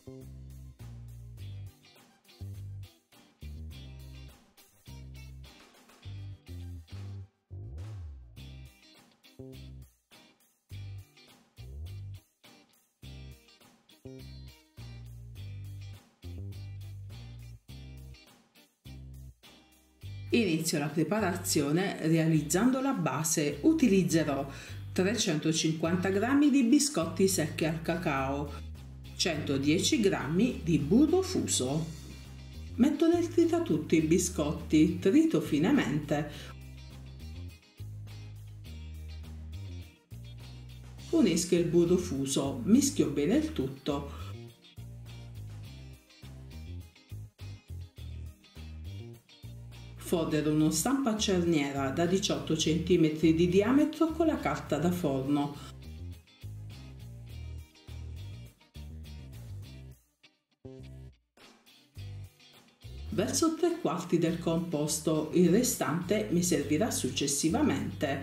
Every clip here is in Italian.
Inizio la preparazione realizzando la base. Utilizzerò 350 g di biscotti secchi al cacao, 110 g di burro fuso. Metto nel tritatutto i biscotti, trito finemente. Unisco il burro fuso, mischio bene il tutto. Fodero uno stampo a cerniera da 18 cm di diametro con la carta da forno. Verso 3/4 del composto, il restante mi servirà successivamente.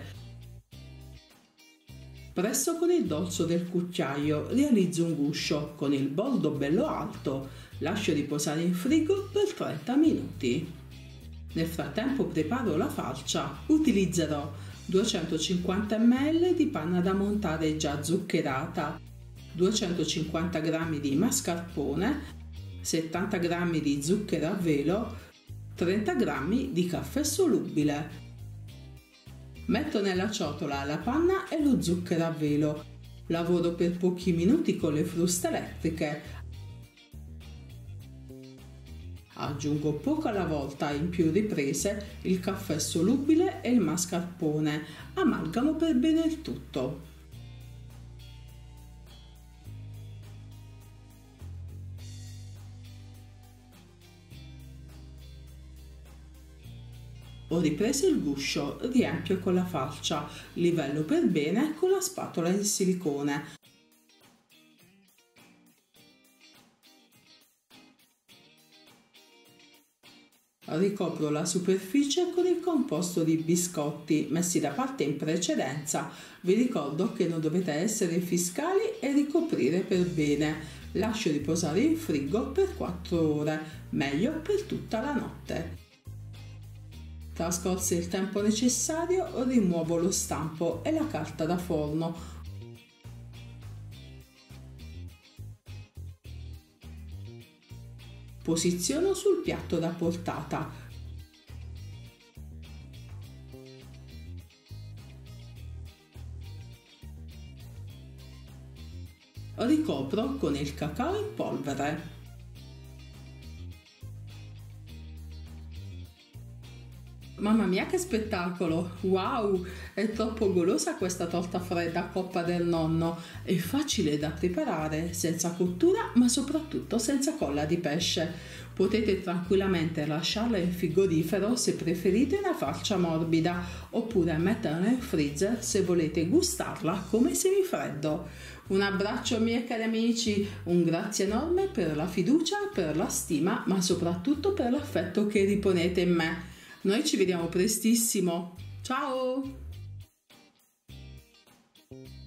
Presso con il dorso del cucchiaio realizzo un guscio con il bordo bello alto, lascio riposare in frigo per 30 minuti. Nel frattempo preparo la falcia. Utilizzerò 250 ml di panna da montare già zuccherata, 250 g di mascarpone, 70 g di zucchero a velo, 30 g di caffè solubile. Metto nella ciotola la panna e lo zucchero a velo. Lavoro per pochi minuti con le fruste elettriche. Aggiungo poco alla volta in più riprese il caffè solubile e il mascarpone. Amalgamo per bene il tutto. Ho ripreso il guscio, riempio con la falcia, livello per bene con la spatola in silicone. Ricopro la superficie con il composto di biscotti messi da parte in precedenza. Vi ricordo che non dovete essere fiscali e ricoprire per bene. Lascio riposare in frigo per 4 ore, meglio per tutta la notte. Trascorso il tempo necessario, rimuovo lo stampo e la carta da forno. Posiziono sul piatto da portata. Ricopro con il cacao in polvere. Mamma mia che spettacolo! Wow! È troppo golosa questa torta fredda a coppa del nonno. È facile da preparare, senza cottura ma soprattutto senza colla di pesce. Potete tranquillamente lasciarla in frigorifero se preferite una falcia morbida, oppure metterla nel freezer se volete gustarla come semifreddo. Un abbraccio miei cari amici, un grazie enorme per la fiducia, per la stima, ma soprattutto per l'affetto che riponete in me. Noi ci vediamo prestissimo. Ciao!